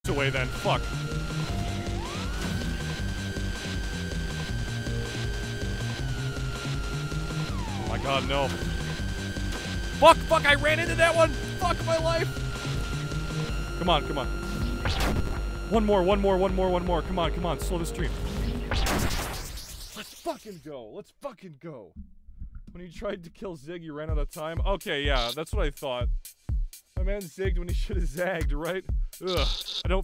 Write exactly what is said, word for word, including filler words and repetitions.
away then. Fuck. Oh my god, no. Fuck, fuck, I ran into that one! Fuck my life! Come on, come on. One more, one more, one more, one more. Come on, come on, slow the stream. Let's fucking go. Let's fucking go. When you tried to kill Zigg, you ran out of time? Okay, yeah, that's what I thought. My man zigged when he should have zagged, right? Ugh. I don't